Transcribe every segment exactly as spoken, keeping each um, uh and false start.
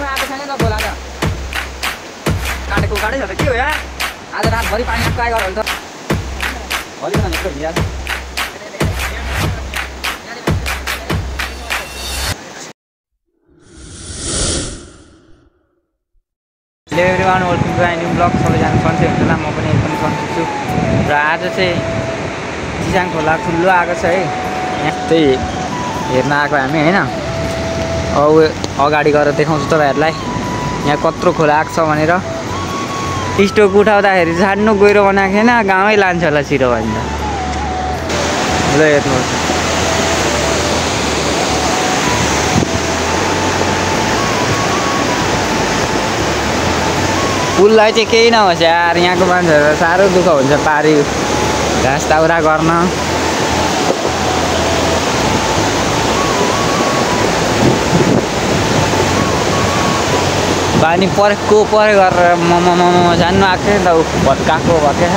आएको छैन त खोला त काटेको काटै छ त के हो यार आज रातभरि पानी ट्राई गर भने त भोलि त निस्को भिया hello everyone welcome to new blog सबैजना सन्चै हुन्छ होला म पनि एकदम सन्चै छु र आज चाहिँ चिसाङ खोला ठुलो आएको छ है यहाँ चाहिँ हेर्न आएको हामी हैन अब अगाडि गएर देखाउँछु तपाईहरुलाई यहाँ कत्रो खोला आएको छ भनेर स्टोक उठाउँदाखेरि छाड्नु गहिरो बनाएको छैन गाउँमै लान्छ होला छिरो भन्छ ल हेर्नुहोस् पुललाई चाहिँ केही नहोस् यार यहाँको मान्छेहरू साह्रो दुःख हुन्छ पारी घाँस दाउरा गर्न पानी परेको परे गरेर मम मम जान्नु आएको थियो नि त भत्काएको भत्के छ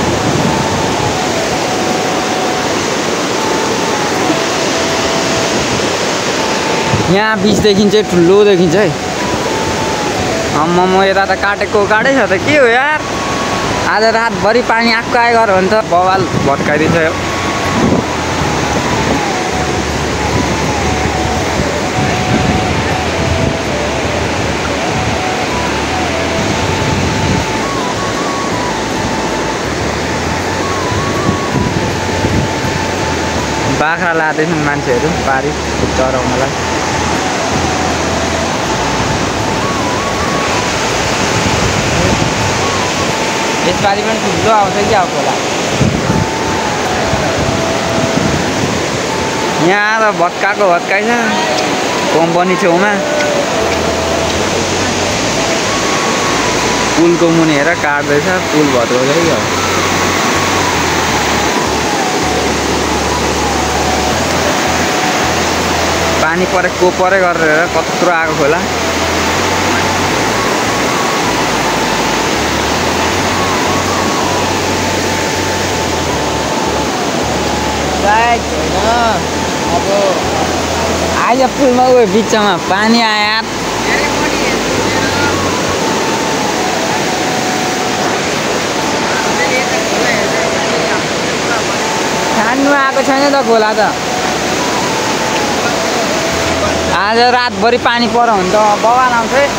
यहाँ बिचदेखि चाहिँ ठुलो देखिन्छ है अम्म म यता त काटेको काटै छ त के हो यार आज रातभरि पानी आएको आए गर भने त बवाल भत्काइदिन्छ यो बाख्रा लाँदैछन् मान्छेहरू पारी चराउनलाई यसपालि पनि ठुलो आउँछ कि अब खोला यहाँ त भत्काएको भत्काइ छ कम्पनी छेउमा पुलको मुनि हेर काट्दैछ पुल भत्काउँछ कि अब पानी परेको परे गरेर कत्रो आएको खोला अब आइज पुलमा गयो बिचमा पानी आयो छान्नु आएको छैन त खोला त आज रातभरि पानी पऱ्यो भने त बवाल आउँछ है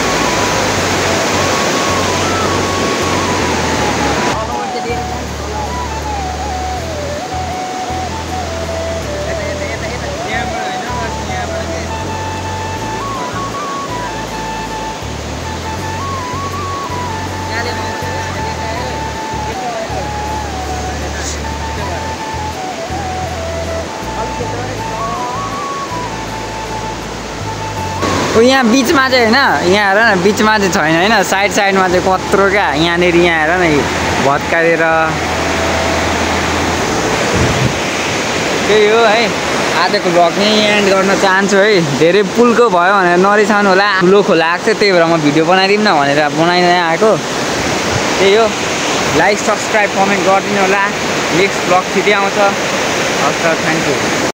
यहाँ बिचमा चाहिँ होइन यहाँ हेर न बिचमा चाहिँ छैन होइन साइड साइडमा चाहिँ कत्रो क्या यहाँनिर यहाँ हेर न भत्काएर त्यही हो है आजको भ्लग नै एन्ड गर्न चाहन्छु है धेरै पुलको भयो भनेर नरिसाउनु होला ठुलो खोला आएको थियो त्यही भएर म भिडियो बनाइदिउँ न भनेर बनाइ नै आएको त्यही हो लाइक सब्सक्राइब कमेन्ट गरिदिनु होला नेक्स्ट भ्लग छिटै आउँछ हस् त थ्याङ्क यू